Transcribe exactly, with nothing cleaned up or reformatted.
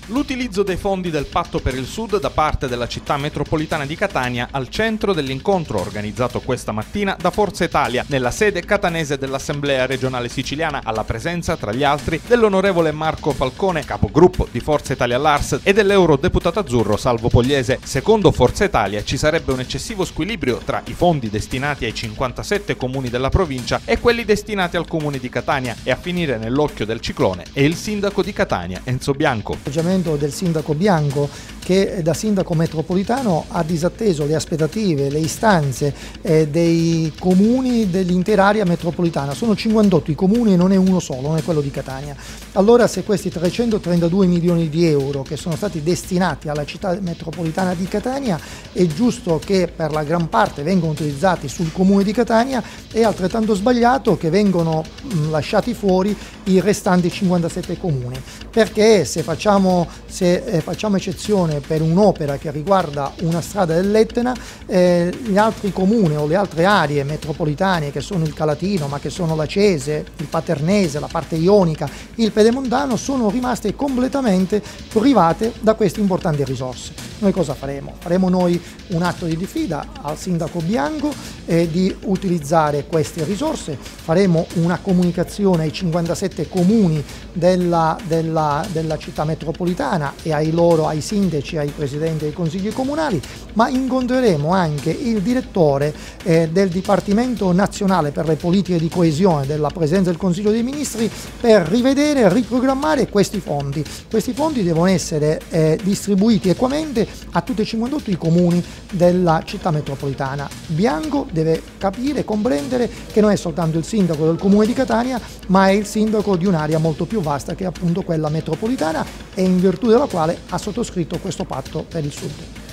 L'utilizzo dei fondi del Patto per il Sud da parte della città metropolitana di Catania al centro dell'incontro organizzato questa mattina da Forza Italia nella sede catanese dell'Assemblea regionale siciliana, alla presenza tra gli altri dell'onorevole Marco Falcone, capogruppo di Forza Italia all'Ars, e dell'eurodeputato azzurro Salvo Pogliese. Secondo Forza Italia ci sarebbe un eccessivo squilibrio tra i fondi destinati ai cinquantasette comuni della provincia e quelli destinati al comune di Catania, e a finire nell'occhio del ciclone è il sindaco di Catania, Enzo Bianco. Del sindaco Bianco, che da sindaco metropolitano ha disatteso le aspettative, le istanze eh, dei comuni dell'intera area metropolitana. Sono cinquantotto i comuni e non è uno solo, non è quello di Catania. Allora, se questi trecentotrentadue milioni di euro che sono stati destinati alla città metropolitana di Catania, è giusto che per la gran parte vengano utilizzati sul comune di Catania, è altrettanto sbagliato che vengono mh, lasciati fuori i restanti cinquantasette comuni, perché se facciamo, se, eh, facciamo eccezione per un'opera che riguarda una strada dell'Etna, eh, gli altri comuni o le altre aree metropolitane, che sono il Calatino, ma che sono l'Acese, il Paternese, la parte ionica, il Pedemontano, sono rimaste completamente private da queste importanti risorse. Noi cosa faremo? Faremo noi un atto di diffida al sindaco Bianco eh, di utilizzare queste risorse, faremo una comunicazione ai cinquantasette comuni della, della, della città metropolitana e ai loro, ai sindaci, ai presidenti dei consigli comunali, ma incontreremo anche il direttore eh, del Dipartimento Nazionale per le Politiche di Coesione della Presidenza del Consiglio dei Ministri per rivedere e riprogrammare questi fondi. Questi fondi devono essere eh, distribuiti equamente a tutti e cinquantotto i comuni della città metropolitana. Bianco deve capire e comprendere che non è soltanto il sindaco del comune di Catania, ma è il sindaco di un'area molto più vasta, che è appunto quella metropolitana, e in virtù della quale ha sottoscritto questo patto per il Sud.